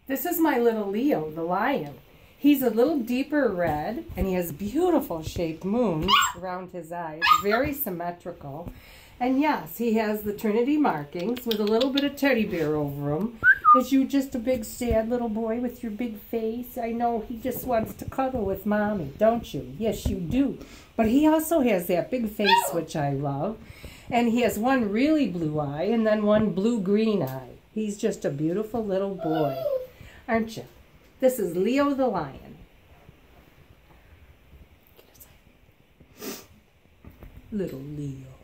This is my little Leo, the lion. He's a little deeper red, and he has beautiful shaped moons around his eyes, very symmetrical. And yes, he has the Trinity markings with a little bit of teddy bear over him. Is you just a big sad little boy with your big face? I know he just wants to cuddle with mommy, don't you? Yes, you do. But he also has that big face, which I love. And he has one really blue eye and then one blue-green eye. He's just a beautiful little boy, aren't you? This is Leo the lion. Little Leo.